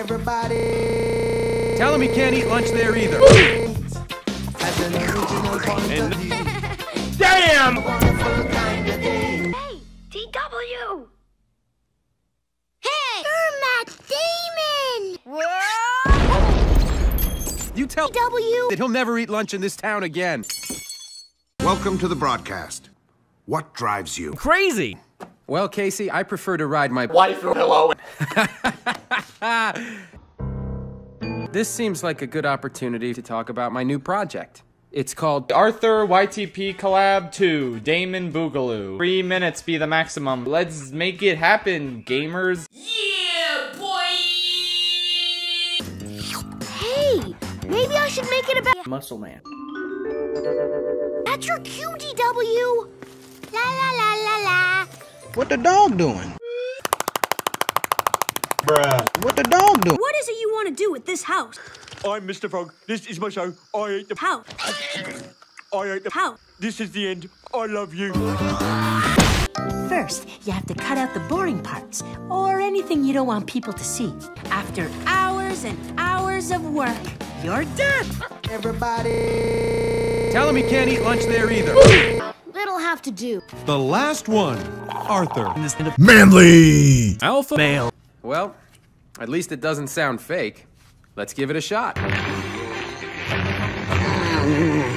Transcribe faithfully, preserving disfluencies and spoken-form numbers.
Everybody. Tell him he can't eat lunch there either. And damn! Hey, T W! Hey! You're Matt Damon! Whoa! You tell T W that he'll never eat lunch in this town again. Welcome to the broadcast. What drives you? Crazy! Well, Casey, I prefer to ride my wife pillow. This seems like a good opportunity to talk about my new project. It's called Arthur Y T P Collab two, Damon Boogaloo. Three minutes be the maximum. Let's make it happen, gamers. Yeah, boy! Hey, maybe I should make it about Muscle Man. That's your cue, D W! La la la la la. What the dog doing? Bruh. What the dog doing? What is it you want to do with this house? I'm Mister Frog. This is my show. I ate the House. I ate the House. This is the end. I love you. First, you have to cut out the boring parts, or anything you don't want people to see. After hours and hours of work, you're done. Everybody. Tell him he can't eat lunch there either. That'll have to do. The last one, Arthur. Manly! Alpha male. Well, at least it doesn't sound fake. Let's give it a shot.